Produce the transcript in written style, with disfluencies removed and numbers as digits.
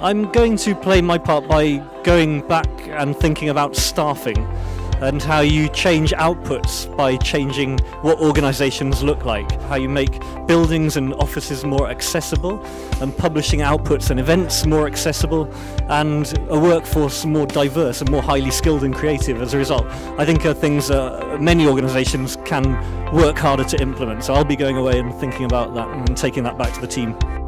I'm going to play my part by going back and thinking about staffing and how you change outputs by changing what organisations look like, how you make buildings and offices more accessible and publishing outputs and events more accessible and a workforce more diverse and more highly skilled and creative as a result. I think are things many organisations can work harder to implement, so I'll be going away and thinking about that and taking that back to the team.